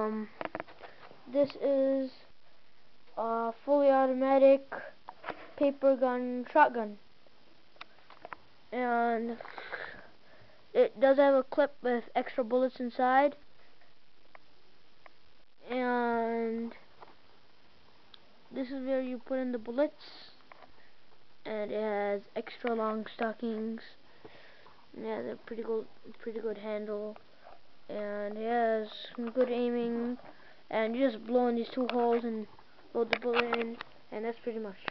This is a fully automatic paper gun shotgun, and it does have a clip with extra bullets inside, and this is where you put in the bullets, and it has extra long stockings. Yeah, they're pretty good handle, and it has some good aiming, and you just blow in these two holes and load the bullet in, and that's pretty much